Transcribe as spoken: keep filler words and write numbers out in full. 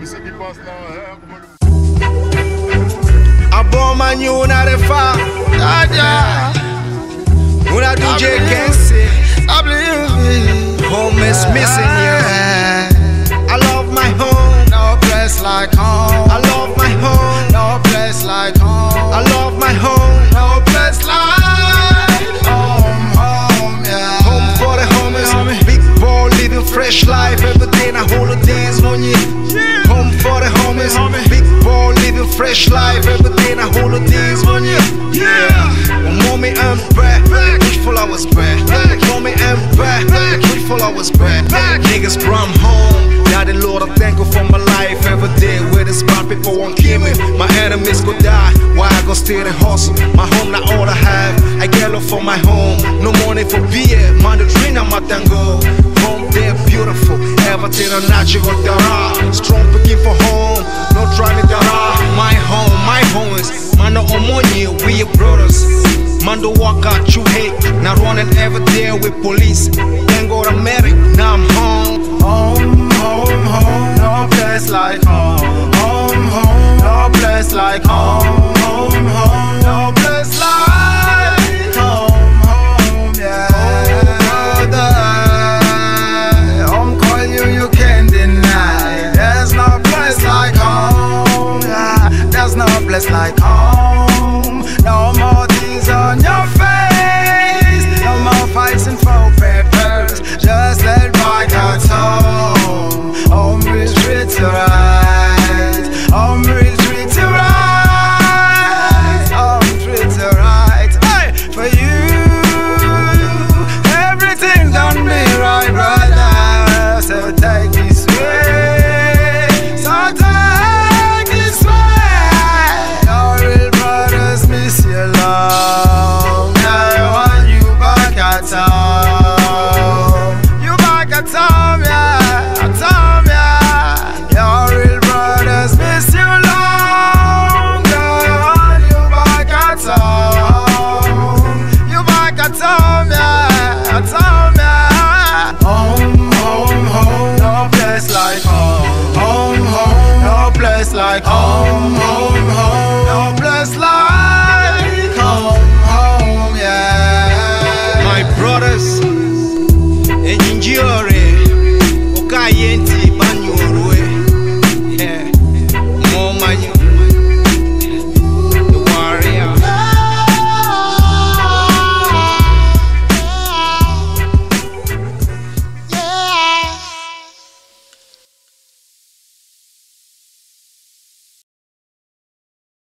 A bom man you na the fa, yeah. Una D J can say, I believe home is missing you. I love my home, no place like home. I love my home, no place like home. I love my home, no place like home. Home, yeah. Home for the homies, big ball living fresh life every day. Na holidays on you. Home for the homies, big ball living fresh life every day. Na holidays on you. Yeah. Mommy and bread, push full I was bread. Mommy and bread, push full I was bread. Niggas from home, now the Lord I thank you for my life every day. Where the smart people won't kill me, my enemies go die. Why I go still and hustle? My home not all I have. I get love for my home, no money for beer. Man the dream I'm at tango. Home they're beautiful, everything a natural there. Strong picking for home, no trying to my home, my home is man no money, we your brothers. Man do walk out you hate, now running every day with police. Then go to America, now I'm home. Home, home, home, no place like home. Home, home, no place like home. Home, home, no place like home. Home, yeah. Home, brother. Home call you, you can't deny. There's no place like home. Yeah. There's no place like home. No more things on your face. No more fights and for papers. Just let bygones home. Home will treat you right. Home will treat you right. Home treat you right. Hey, for you, everything done me right, brother. So take this way. So take this way. Your real brothers miss you long. I want you back at home. You back at home, yeah, at home, yeah. Your real brothers miss you long. I want you back at home. You back at home, yeah, at home, yeah. Home, home, home, no place like home. Home, home, no place like home. Home, home, no place like home. Home, yeah. My brothers, engineer, okay,